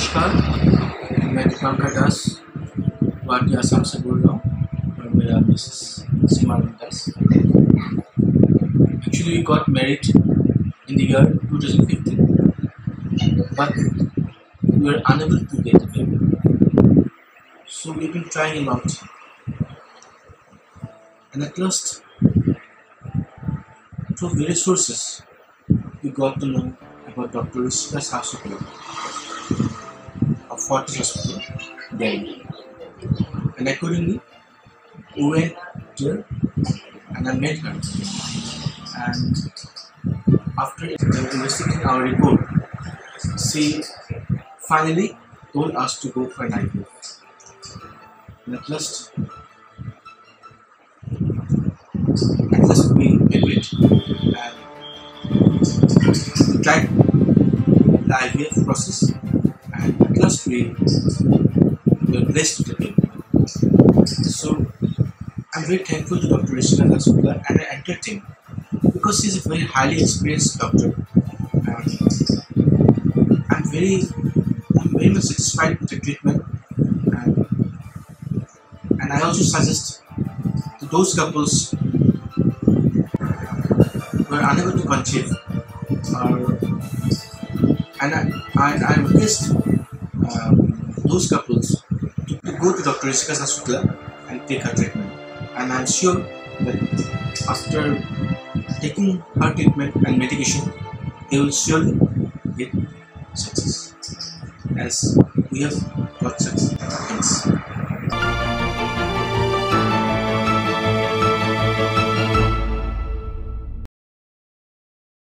नमस्कार, मैं Dipanker गुवाहाटी आसाम से बोल रहा हूँ और मेरा Mrs Seema Actually, we got married in the year 2015, but we were unable to get a baby. So we've been trying a lot, and at last, through various sources, we got to know about Dr. Richika Sahay Shukla of Fortis Hospital, Delhi. And accordingly, we went there and I met her. And after investigating our report, she finally told us to go for an IVF. And at last we agreed and we tried the IVF process, and at last we were blessed with the baby. So I'm very thankful to Dr. Richika Sahay Shukla and I entered him because he's a very highly experienced doctor, and I'm very much satisfied with the treatment, and I also suggest to those couples who are unable to conceive, and I request those couples to go to Dr. Richika Sahay Shukla and take her treatment. And I'm sure that after taking her treatment and medication, they will surely get success, as we have got success. Thanks.